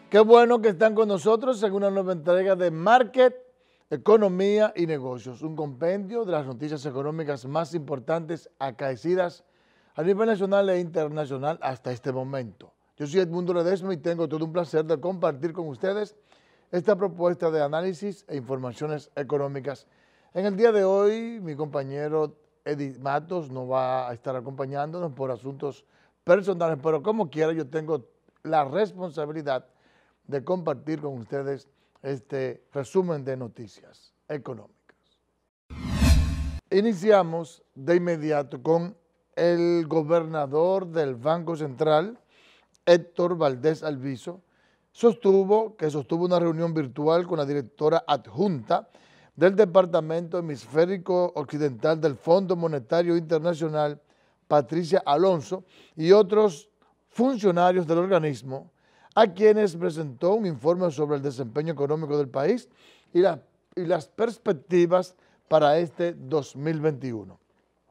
Qué bueno que están con nosotros en una nueva entrega de Market, Economía y Negocios, un compendio de las noticias económicas más importantes acaecidas a nivel nacional e internacional hasta este momento. Yo soy Edmundo Ledesma y tengo todo un placer de compartir con ustedes esta propuesta de análisis e informaciones económicas. En el día de hoy, mi compañero Eddie Matos nos va a estar acompañándonos por asuntos personales, pero como quiera yo tengo la responsabilidad de compartir con ustedes este resumen de noticias económicas. Iniciamos de inmediato con el gobernador del Banco Central, Héctor Valdés Alviso, sostuvo una reunión virtual con la directora adjunta del Departamento Hemisférico Occidental del Fondo Monetario Internacional, Patricia Alonso, y otros funcionarios del organismo, a quienes presentó un informe sobre el desempeño económico del país y las perspectivas para este 2021.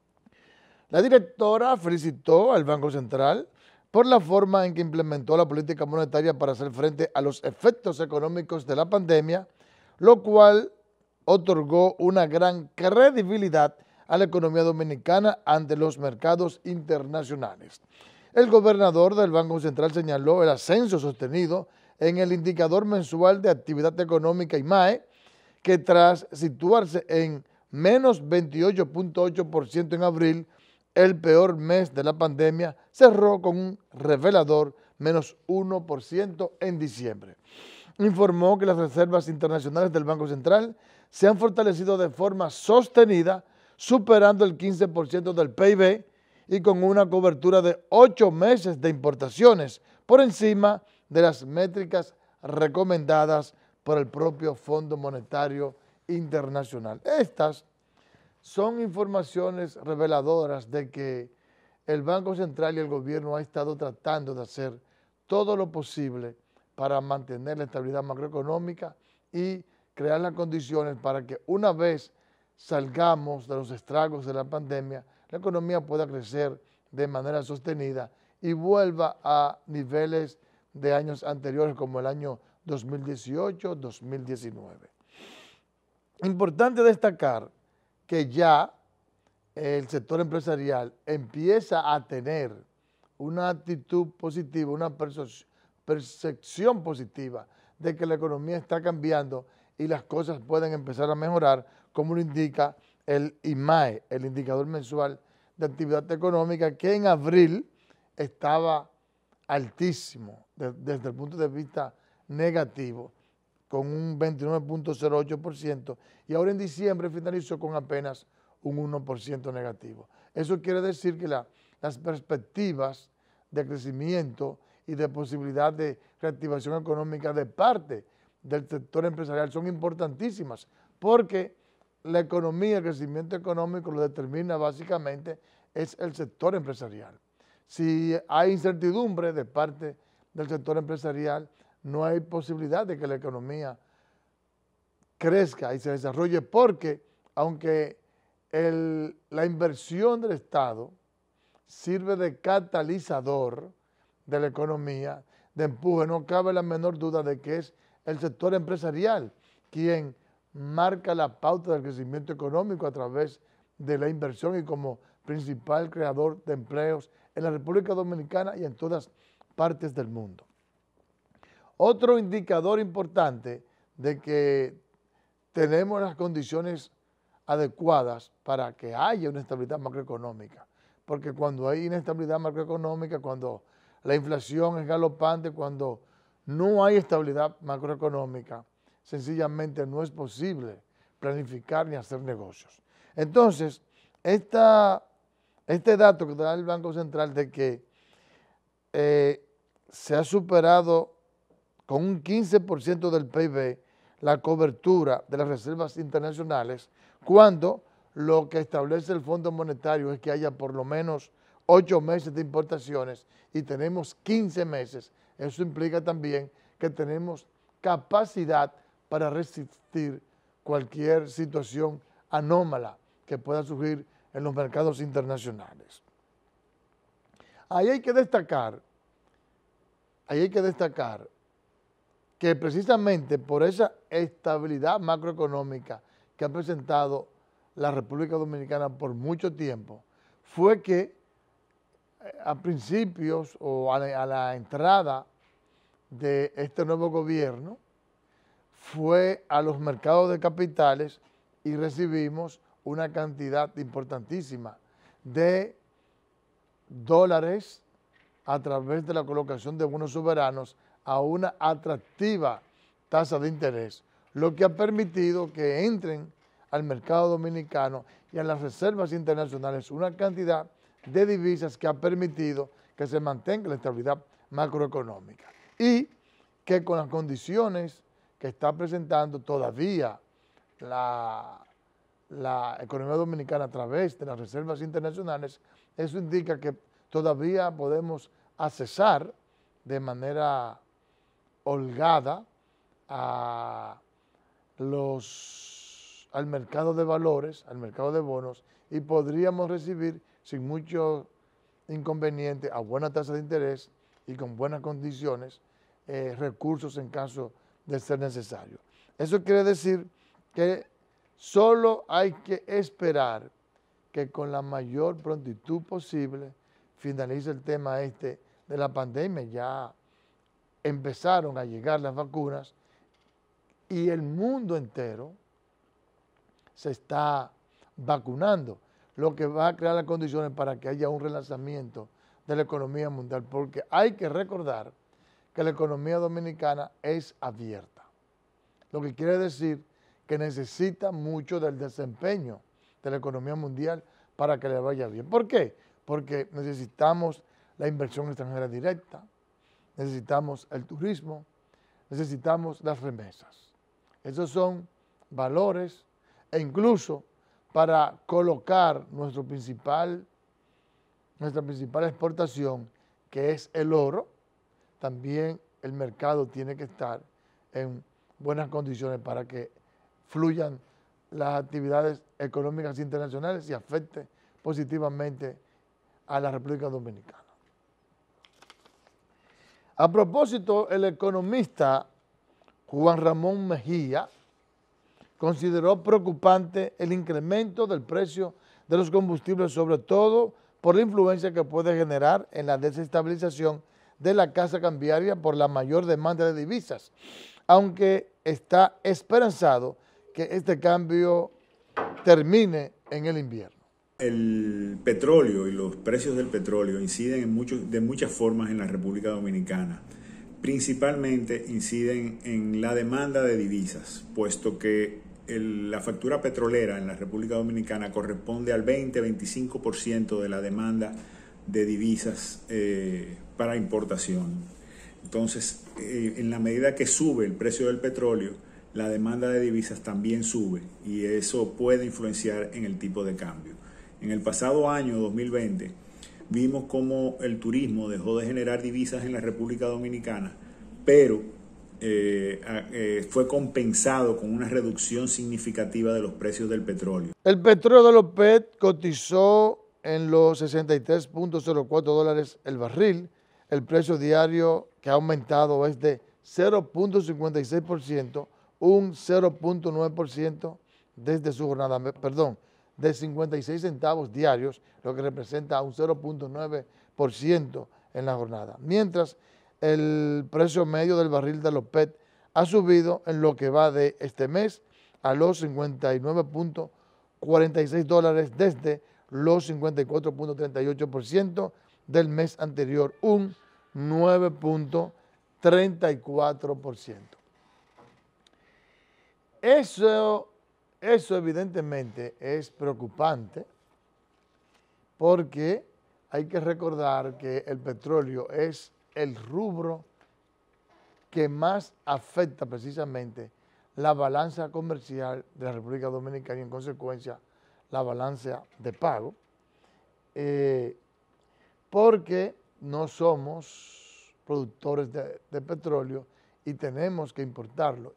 La directora felicitó al Banco Central por la forma en que implementó la política monetaria para hacer frente a los efectos económicos de la pandemia, lo cual otorgó una gran credibilidad a la economía dominicana ante los mercados internacionales. El gobernador del Banco Central señaló el ascenso sostenido en el indicador mensual de actividad económica IMAE, que tras situarse en menos 28.8% en abril, el peor mes de la pandemia, cerró con un revelador menos 1% en diciembre. Informó que las reservas internacionales del Banco Central se han fortalecido de forma sostenida, superando el 15% del PIB y con una cobertura de 8 meses de importaciones por encima de las métricas recomendadas por el propio Fondo Monetario Internacional. Estas son informaciones reveladoras de que el Banco Central y el gobierno han estado tratando de hacer todo lo posible para mantener la estabilidad macroeconómica y crear las condiciones para que una vez salgamos de los estragos de la pandemia, la economía pueda crecer de manera sostenida y vuelva a niveles de años anteriores como el año 2018-2019. Importante destacar que ya el sector empresarial empieza a tener una actitud positiva, una percepción positiva de que la economía está cambiando y las cosas pueden empezar a mejorar, como lo indica el IMAE, el indicador mensual de actividad económica, que en abril estaba altísimo desde el punto de vista negativo, con un 29.08%, y ahora en diciembre finalizó con apenas un 1% negativo. Eso quiere decir que las perspectivas de crecimiento y de posibilidad de reactivación económica de parte del sector empresarial son importantísimas, porque la economía, el crecimiento económico lo determina básicamente es el sector empresarial. Si hay incertidumbre de parte del sector empresarial, no hay posibilidad de que la economía crezca y se desarrolle, porque aunque la inversión del Estado sirve de catalizador de la economía, de empuje, no cabe la menor duda de que es el sector empresarial quien marca la pauta del crecimiento económico a través de la inversión y como principal creador de empleos en la República Dominicana y en todas partes del mundo. Otro indicador importante de que tenemos las condiciones adecuadas para que haya una estabilidad macroeconómica, porque cuando hay inestabilidad macroeconómica, cuando la inflación es galopante, cuando no hay estabilidad macroeconómica, sencillamente no es posible planificar ni hacer negocios. Entonces, este dato que da el Banco Central de que se ha superado con un 15% del PIB la cobertura de las reservas internacionales, cuando lo que establece el Fondo Monetario es que haya por lo menos 8 meses de importaciones y tenemos 15 meses. Eso implica también que tenemos capacidad para resistir cualquier situación anómala que pueda surgir en los mercados internacionales. Ahí hay que destacar que precisamente por esa estabilidad macroeconómica que ha presentado la República Dominicana por mucho tiempo, fue que a principios o a la entrada de este nuevo gobierno, fue a los mercados de capitales y recibimos una cantidad importantísima de dólares a través de la colocación de bonos soberanos a una atractiva tasa de interés, lo que ha permitido que entren al mercado dominicano y a las reservas internacionales una cantidad de divisas que ha permitido que se mantenga la estabilidad macroeconómica y que con las condiciones que está presentando todavía la economía dominicana a través de las reservas internacionales, eso indica que todavía podemos accesar de manera holgada al mercado de valores, al mercado de bonos, y podríamos recibir sin mucho inconveniente, a buena tasa de interés y con buenas condiciones, recursos en caso de ser necesario. Eso quiere decir que solo hay que esperar que con la mayor prontitud posible finalice el tema de la pandemia. Ya empezaron a llegar las vacunas y el mundo entero se está vacunando, lo que va a crear las condiciones para que haya un relanzamiento de la economía mundial, porque hay que recordar que la economía dominicana es abierta, lo que quiere decir que necesita mucho del desempeño de la economía mundial para que le vaya bien. ¿Por qué? Porque necesitamos la inversión extranjera directa, necesitamos el turismo, necesitamos las remesas. Esos son valores e incluso para colocar nuestra principal exportación, que es el oro, también el mercado tiene que estar en buenas condiciones para que fluyan las actividades económicas internacionales y afecte positivamente a la República Dominicana. A propósito, el economista Juan Ramón Mejía consideró preocupante el incremento del precio de los combustibles, sobre todo por la influencia que puede generar en la desestabilización de la casa cambiaria por la mayor demanda de divisas, aunque está esperanzado que este cambio termine en el invierno. El petróleo y los precios del petróleo inciden de muchas formas en la República Dominicana. Principalmente inciden en la demanda de divisas, puesto que la factura petrolera en la República Dominicana corresponde al 20-25% de la demanda de divisas para importación. Entonces, en la medida que sube el precio del petróleo, la demanda de divisas también sube y eso puede influenciar en el tipo de cambio. En el pasado año 2020 vimos cómo el turismo dejó de generar divisas en la República Dominicana, pero fue compensado con una reducción significativa de los precios del petróleo. El petróleo de la OPEC cotizó en los 63.04 dólares el barril. El precio diario que ha aumentado es de 0.56%, un 0.9% desde su jornada, de 56 centavos diarios, lo que representa un 0.9% en la jornada. Mientras el precio medio del barril de la OPEC ha subido en lo que va de este mes a los 59.46 dólares desde los 54.38% del mes anterior, un 9.34%. Eso evidentemente es preocupante porque hay que recordar que el petróleo es el rubro que más afecta precisamente la balanza comercial de la República Dominicana y en consecuencia la balanza de pago, porque no somos productores de petróleo y tenemos que importarlo.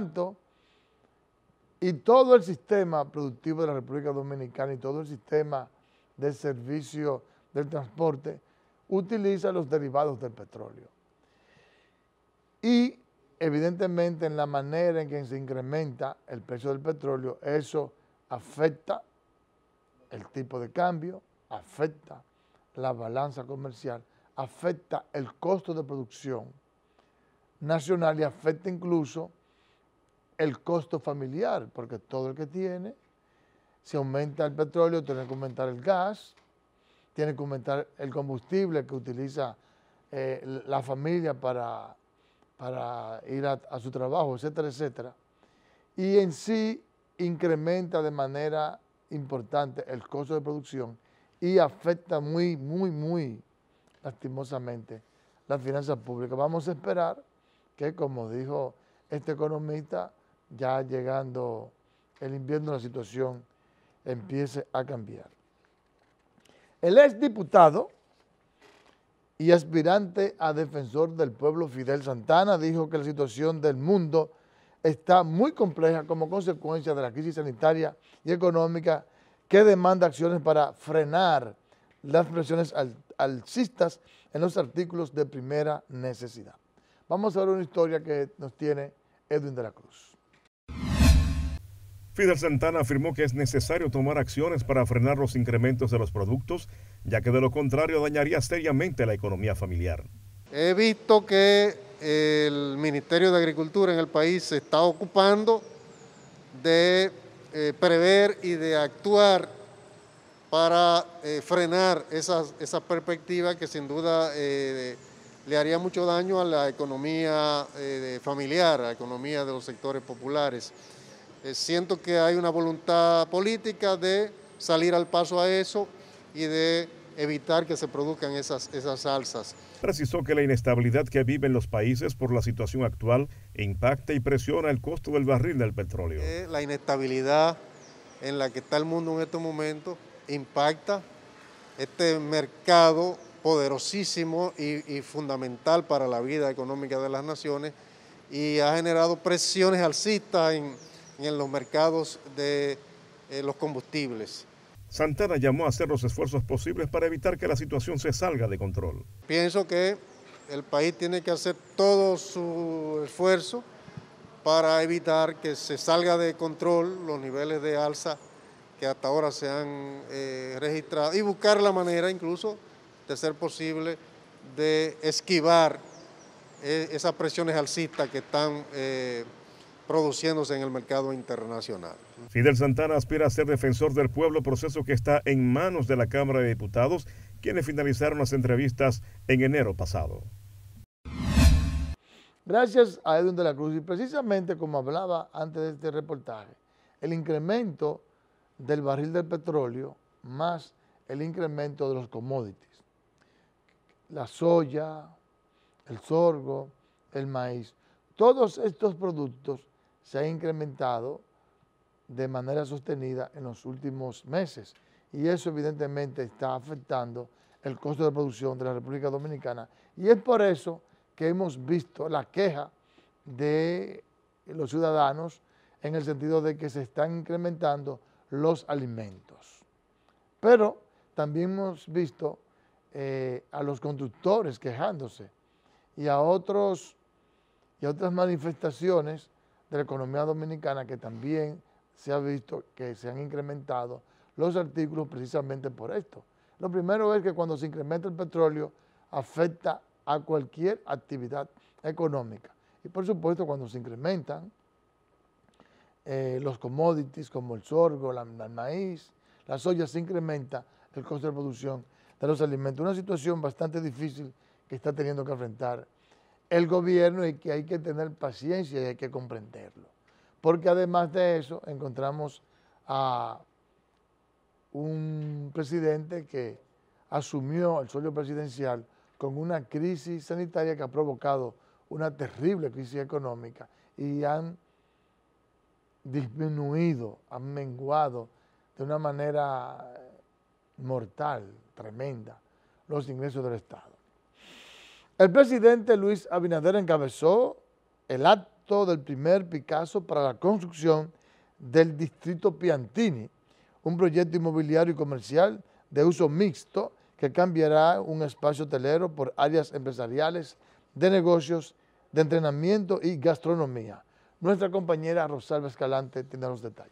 Y todo el sistema productivo de la República Dominicana y todo el sistema de servicio del transporte utiliza los derivados del petróleo. Y evidentemente en la manera en que se incrementa el precio del petróleo, eso afecta el tipo de cambio, afecta la balanza comercial, afecta el costo de producción nacional y afecta incluso el costo familiar, porque todo el que tiene, si aumenta el petróleo, tiene que aumentar el gas, tiene que aumentar el combustible que utiliza la familia para ir a su trabajo, etcétera, etcétera. Y en sí incrementa de manera importante el costo de producción y afecta muy lastimosamente las finanzas públicas. Vamos a esperar que, como dijo este economista, ya llegando el invierno la situación empiece a cambiar. El exdiputado y aspirante a defensor del pueblo Fidel Santana dijo que la situación del mundo está muy compleja como consecuencia de la crisis sanitaria y económica que demanda acciones para frenar las presiones alcistas en los artículos de primera necesidad. Vamos a ver una historia que nos tiene Edwin de la Cruz. Fidel Santana afirmó que es necesario tomar acciones para frenar los incrementos de los productos, ya que de lo contrario dañaría seriamente la economía familiar. He visto que el Ministerio de Agricultura en el país se está ocupando de prever y de actuar para frenar esas perspectivas que sin duda le haría mucho daño a la economía familiar, a la economía de los sectores populares. Siento que hay una voluntad política de salir al paso a eso y de evitar que se produzcan esas alzas. Precisó que la inestabilidad que viven los países por la situación actual impacta y presiona el costo del barril del petróleo. La inestabilidad en la que está el mundo en estos momentos impacta este mercado poderosísimo y fundamental para la vida económica de las naciones y ha generado presiones alcistas en los mercados de los combustibles. Santana llamó a hacer los esfuerzos posibles para evitar que la situación se salga de control. Pienso que el país tiene que hacer todo su esfuerzo para evitar que se salga de control los niveles de alza que hasta ahora se han registrado y buscar la manera incluso de ser posible de esquivar esas presiones alcistas que están produciéndose en el mercado internacional. Fidel Santana aspira a ser defensor del pueblo, proceso que está en manos de la Cámara de Diputados, quienes finalizaron las entrevistas en enero pasado. Gracias a Edwin de la Cruz, y precisamente como hablaba antes de este reportaje, el incremento del barril del petróleo más el incremento de los commodities, la soya, el sorgo, el maíz, todos estos productos se han incrementado de manera sostenida en los últimos meses y eso evidentemente está afectando el costo de producción de la República Dominicana y es por eso que hemos visto la queja de los ciudadanos en el sentido de que se están incrementando los alimentos. Pero también hemos visto a los conductores quejándose y a otras manifestaciones de la economía dominicana que también se ha visto que se han incrementado los artículos precisamente por esto. Lo primero es que cuando se incrementa el petróleo afecta a cualquier actividad económica. Y por supuesto cuando se incrementan los commodities como el sorgo, el maíz, la soya, se incrementa el costo de producción de los alimentos. Una situación bastante difícil que está teniendo que enfrentar el gobierno y que hay que tener paciencia y hay que comprenderlo. Porque además de eso encontramos a un presidente que asumió el suelo presidencial con una crisis sanitaria que ha provocado una terrible crisis económica y han disminuido, han menguado de una manera mortal, tremenda, los ingresos del Estado. El presidente Luis Abinader encabezó el acto del primer Picasso para la construcción del Distrito Piantini, un proyecto inmobiliario y comercial de uso mixto que cambiará un espacio hotelero por áreas empresariales, de negocios, de entrenamiento y gastronomía. Nuestra compañera Rosalba Escalante tiene los detalles.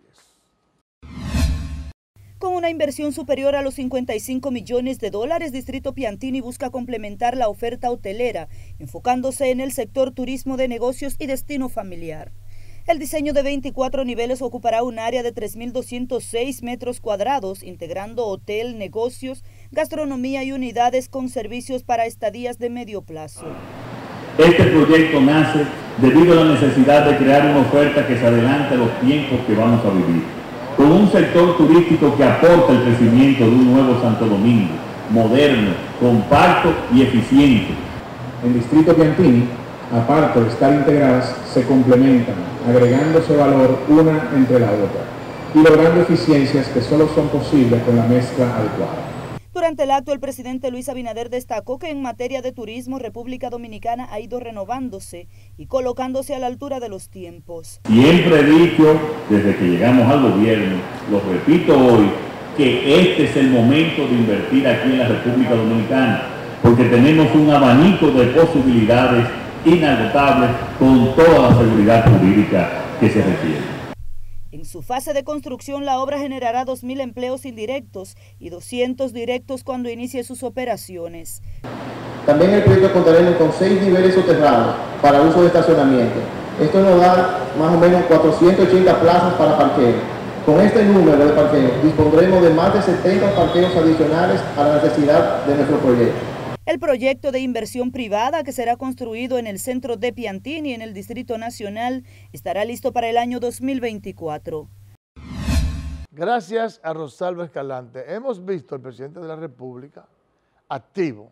Con una inversión superior a los 55 millones de dólares, Distrito Piantini busca complementar la oferta hotelera, enfocándose en el sector turismo de negocios y destino familiar. El diseño de 24 niveles ocupará un área de 3.206 metros cuadrados, integrando hotel, negocios, gastronomía y unidades con servicios para estadías de medio plazo. Este proyecto nace debido a la necesidad de crear una oferta que se adelante a los tiempos que vamos a vivir, con un sector turístico que aporta el crecimiento de un nuevo Santo Domingo, moderno, compacto y eficiente. En Distrito Piantini, aparte de estar integradas, se complementan, agregándose valor una entre la otra y logrando eficiencias que solo son posibles con la mezcla adecuada. Durante el acto, el presidente Luis Abinader destacó que en materia de turismo, República Dominicana ha ido renovándose y colocándose a la altura de los tiempos. Siempre he dicho, desde que llegamos al gobierno, lo repito hoy, que este es el momento de invertir aquí en la República Dominicana, porque tenemos un abanico de posibilidades inagotables con toda la seguridad jurídica que se requiere. En su fase de construcción, la obra generará 2.000 empleos indirectos y 200 directos cuando inicie sus operaciones. También el proyecto contaremos con 6 niveles soterrados para uso de estacionamiento. Esto nos da más o menos 480 plazas para parqueo. Con este número de parqueos dispondremos de más de 70 parqueos adicionales a la necesidad de nuestro proyecto. El proyecto de inversión privada, que será construido en el centro de Piantini, en el Distrito Nacional, estará listo para el año 2024. Gracias a Rosalba Escalante. Hemos visto al presidente de la República activo,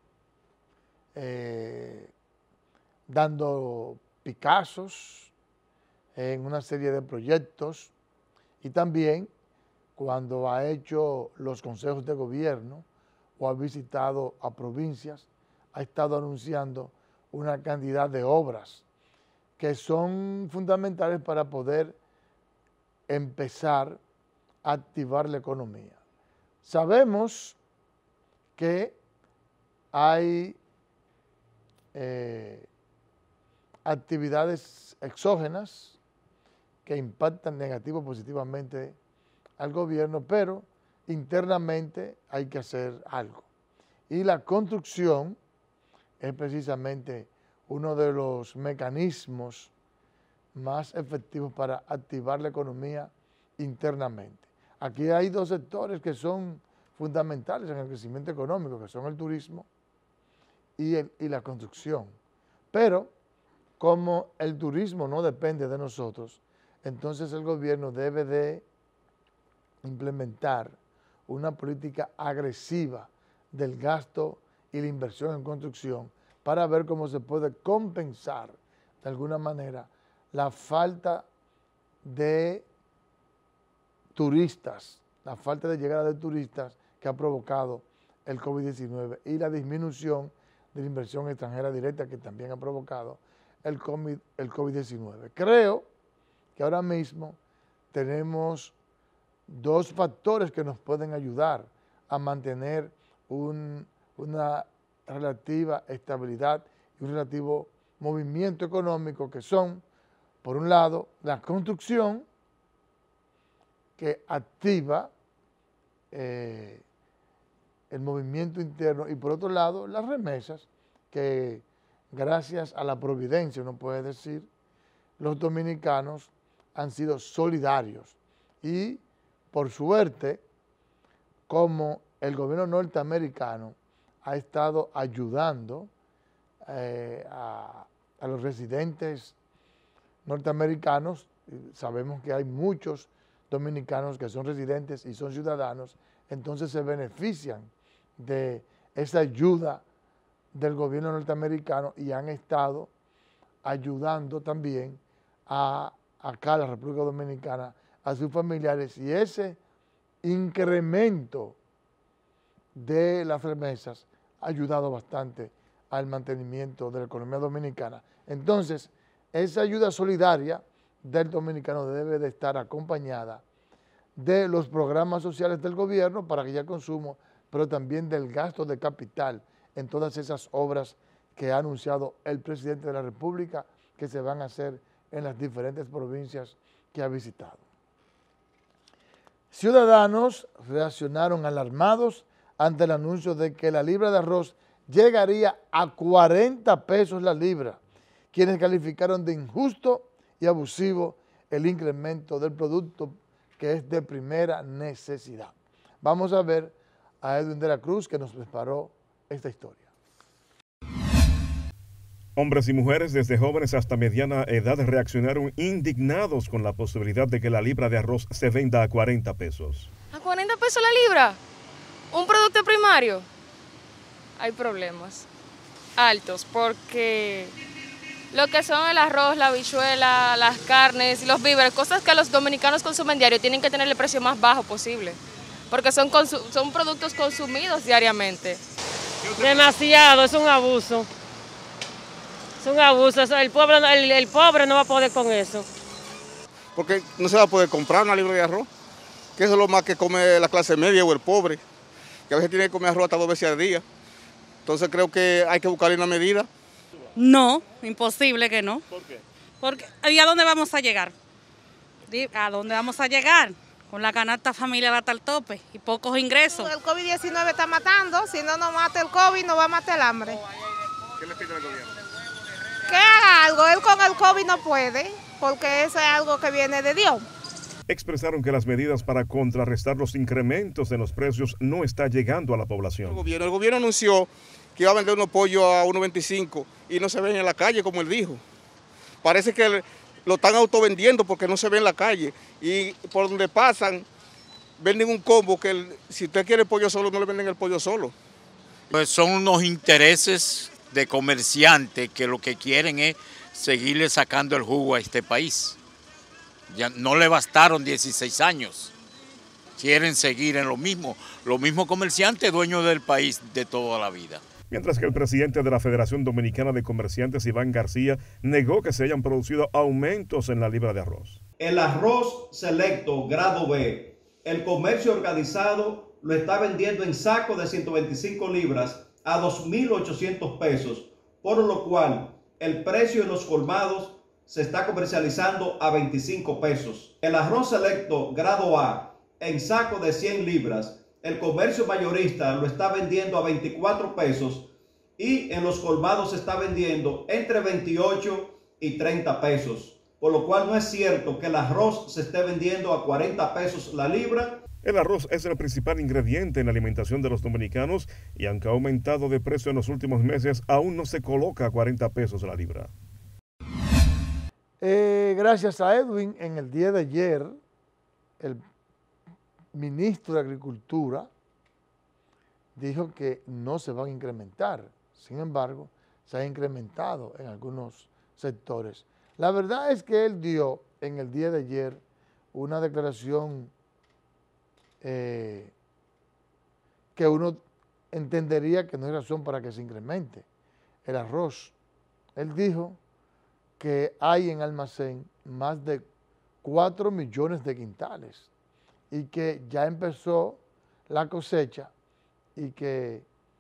dando picazos en una serie de proyectos y también cuando ha hecho los consejos de gobierno o ha visitado a provincias, ha estado anunciando una cantidad de obras que son fundamentales para poder empezar a activar la economía. Sabemos que hay actividades exógenas que impactan negativo o positivamente al gobierno, pero internamente hay que hacer algo. Y la construcción es precisamente uno de los mecanismos más efectivos para activar la economía internamente. Aquí hay dos sectores que son fundamentales en el crecimiento económico, que son el turismo y la construcción. Pero como el turismo no depende de nosotros, entonces el gobierno debe de implementar una política agresiva del gasto y la inversión en construcción para ver cómo se puede compensar de alguna manera la falta de turistas, la falta de llegada de turistas que ha provocado el COVID-19 y la disminución de la inversión extranjera directa que también ha provocado el COVID-19. Creo que ahora mismo tenemos dos factores que nos pueden ayudar a mantener una relativa estabilidad y un relativo movimiento económico, que son, por un lado, la construcción, que activa el movimiento interno, y por otro lado, las remesas, que gracias a la providencia, uno puede decir, los dominicanos han sido solidarios y, por suerte, como el gobierno norteamericano ha estado ayudando a los residentes norteamericanos, sabemos que hay muchos dominicanos que son residentes y son ciudadanos, entonces se benefician de esa ayuda del gobierno norteamericano y han estado ayudando también acá a la República Dominicana, a sus familiares, y ese incremento de las remesas ha ayudado bastante al mantenimiento de la economía dominicana. Entonces, esa ayuda solidaria del dominicano debe de estar acompañada de los programas sociales del gobierno para que haya consumo, pero también del gasto de capital en todas esas obras que ha anunciado el presidente de la República que se van a hacer en las diferentes provincias que ha visitado. Ciudadanos reaccionaron alarmados ante el anuncio de que la libra de arroz llegaría a 40 pesos la libra, quienes calificaron de injusto y abusivo el incremento del producto que es de primera necesidad. Vamos a ver a Edwin de la Cruz, que nos preparó esta historia. Hombres y mujeres, desde jóvenes hasta mediana edad, reaccionaron indignados con la posibilidad de que la libra de arroz se venda a 40 pesos. ¿A 40 pesos la libra? ¿Un producto primario? Hay problemas altos porque lo que son el arroz, la habichuela, las carnes y los víveres, cosas que los dominicanos consumen diario, tienen que tener el precio más bajo posible porque son productos consumidos diariamente. Demasiado, es un abuso. Es un abuso, el pobre no va a poder con eso. Porque no se va a poder comprar una libra de arroz, que eso es lo más que come la clase media o el pobre, que a veces tiene que comer arroz hasta 2 veces al día. Entonces creo que hay que buscarle una medida. No, imposible que no. ¿Por qué? Porque, ¿y a dónde vamos a llegar? ¿A dónde vamos a llegar? Con la canasta familiar hasta el tope y pocos ingresos. El COVID-19 está matando, si no nos mata el COVID, nos va a matar el hambre. ¿Qué le pide al gobierno? Que haga algo, él con el COVID no puede, porque eso es algo que viene de Dios. Expresaron que las medidas para contrarrestar los incrementos en los precios no está llegando a la población. El gobierno anunció que iba a vender unos pollos a 1.25 y no se ven en la calle, como él dijo. Parece que lo están autovendiendo porque no se ve en la calle. Y por donde pasan, venden un combo que si usted quiere pollo solo, no le venden el pollo solo. Pues son unos intereses de comerciantes que lo que quieren es seguirle sacando el jugo a este país. Ya no le bastaron 16 años. Quieren seguir en lo mismo comerciantes dueños del país de toda la vida. Mientras que el presidente de la Federación Dominicana de Comerciantes, Iván García, negó que se hayan producido aumentos en la libra de arroz. El arroz selecto grado B, el comercio organizado lo está vendiendo en saco de 125 libras a 2.800 pesos, por lo cual el precio en los colmados se está comercializando a 25 pesos. El arroz selecto grado A en saco de 100 libras, el comercio mayorista lo está vendiendo a 24 pesos y en los colmados se está vendiendo entre 28 y 30 pesos. Por lo cual no es cierto que el arroz se esté vendiendo a 40 pesos la libra. El arroz es el principal ingrediente en la alimentación de los dominicanos y aunque ha aumentado de precio en los últimos meses, aún no se coloca a 40 pesos la libra. Gracias a Edwin, en el día de ayer, el ministro de Agricultura dijo que no se van a incrementar. Sin embargo, se ha incrementado en algunos sectores. La verdad es que él dio en el día de ayer una declaración que uno entendería que no hay razón para que se incremente el arroz. Él dijo que hay en almacén más de 4 millones de quintales y que ya empezó la cosecha y que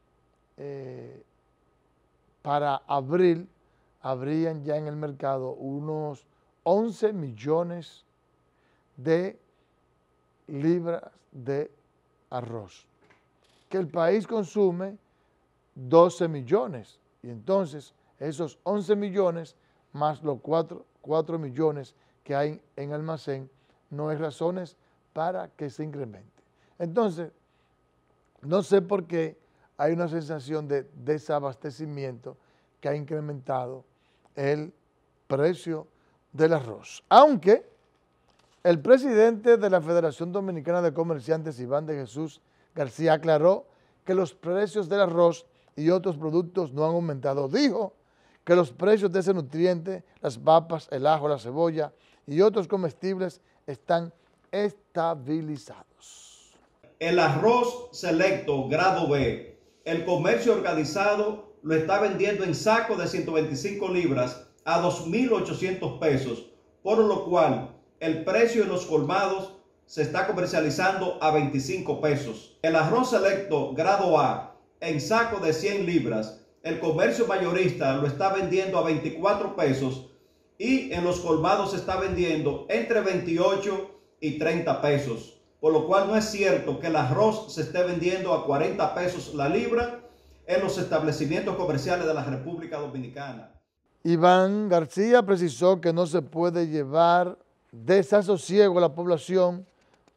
para abril habrían ya en el mercado unos 11 millones de libras de arroz, que el país consume 12 millones y entonces esos 11 millones más los 4 millones que hay en almacén no hay razones para que se incremente. Entonces, no sé por qué hay una sensación de desabastecimiento que ha incrementado el precio del arroz. Aunque el presidente de la Federación Dominicana de Comerciantes, Iván de Jesús García, aclaró que los precios del arroz y otros productos no han aumentado. Dijo que los precios de ese nutriente, las papas, el ajo, la cebolla y otros comestibles están estabilizados. El arroz selecto grado B, el comercio organizado lo está vendiendo en saco de 125 libras a 2.800 pesos, por lo cual el precio en los colmados se está comercializando a 25 pesos. El arroz selecto grado A en saco de 100 libras, el comercio mayorista lo está vendiendo a 24 pesos y en los colmados se está vendiendo entre 28 y 30 pesos. Por lo cual no es cierto que el arroz se esté vendiendo a 40 pesos la libra en los establecimientos comerciales de la República Dominicana. Iván García precisó que no se puede llevar desasosiego a la población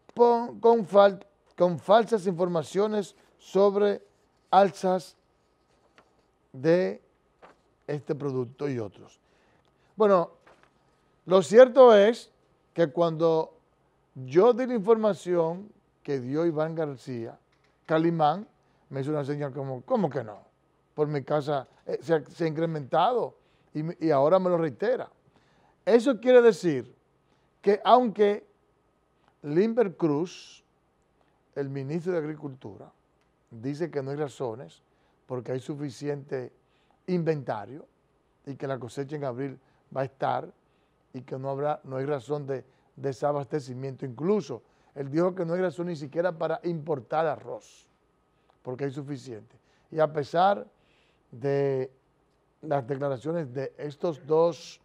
con falsas informaciones sobre alzas de este producto y otros. Bueno, lo cierto es que cuando yo di la información que dio Iván García, Calimán me hizo una señal como, ¿cómo que no? Por mi casa se ha incrementado y ahora me lo reitera. Eso quiere decir que aunque Limber Cruz, el ministro de Agricultura, dice que no hay razones porque hay suficiente inventario y que la cosecha en abril va a estar y que no hay razón de desabastecimiento. Incluso él dijo que no hay razón ni siquiera para importar arroz porque hay suficiente. Y a pesar de las declaraciones de estos dos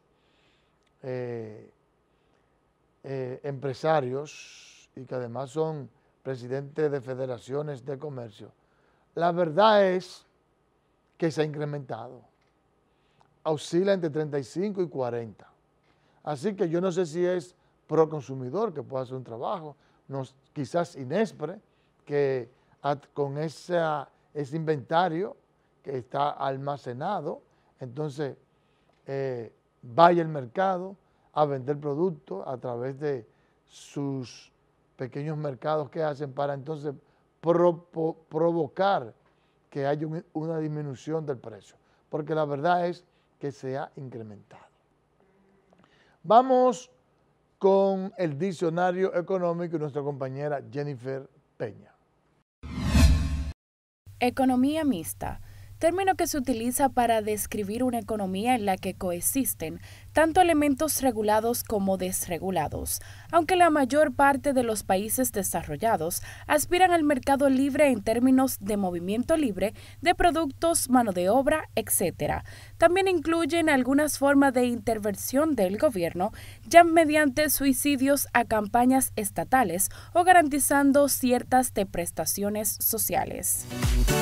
empresarios y que además son presidentes de federaciones de comercio, la verdad es que se ha incrementado. Oscila entre 35 y 40. Así que yo no sé si es pro consumidor que pueda hacer un trabajo, quizás Inespre, que con ese inventario que está almacenado, entonces vaya al mercado a vender productos a través de sus pequeños mercados que hacen para entonces provocar que haya una disminución del precio, porque la verdad es que se ha incrementado. Vamos con el diccionario económico y nuestra compañera Jennifer Peña. Economía mixta, término que se utiliza para describir una economía en la que coexisten tanto elementos regulados como desregulados, aunque la mayor parte de los países desarrollados aspiran al mercado libre en términos de movimiento libre de productos, mano de obra, etc. También incluyen algunas formas de intervención del gobierno, ya mediante subsidios a campañas estatales o garantizando ciertas de prestaciones sociales.